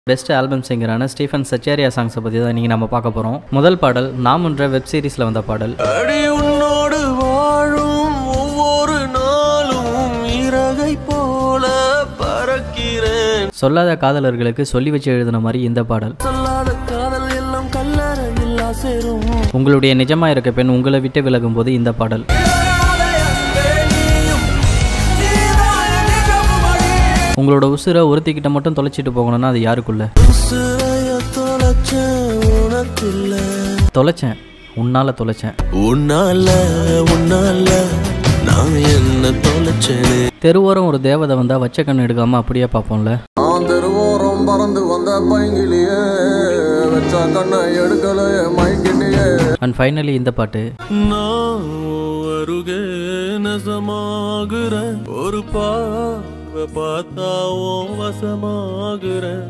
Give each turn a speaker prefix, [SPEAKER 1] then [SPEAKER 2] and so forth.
[SPEAKER 1] Best album சிங்கரான Stephen Zechariah Songs பற்றி தான் இன்றைக்கி நம்ம பார்க்க போகிறோம். முதல் பாடல் நாம் என்ற வெப் சீரிஸில் வந்த பாடல். சொல்லாத காதலர்களுக்கு சொல்லி வச்சு எழுதின மாதிரி இந்த பாடல். உங்களுடைய நிஜமா இருக்க பெண் உங்களை விட்டு விலகும் போது இந்த பாடல். உங்களோட உசுரை ஒருத்திக்கிட்ட மட்டும் தொலைச்சிட்டு போகணும்னா அது யாருக்குள்ள? தொலைச்சேன், உன்னால தொலைச்சேன். தெருவோரம் ஒரு தேவதை வந்தா வச்ச கண்ணு எடுக்காம அப்படியே பார்ப்போம்ல. theruvoram பறந்து வந்த paingiliye வச்ச கண்ணை எடுக்கலையே மைங்கிலியே. அண்ட் ஃபைனலி இந்த பாட்டு. நான் அருகே nesamaguren ஒரு பார்வை பார்த்தாவும் வசமாகுறேன்.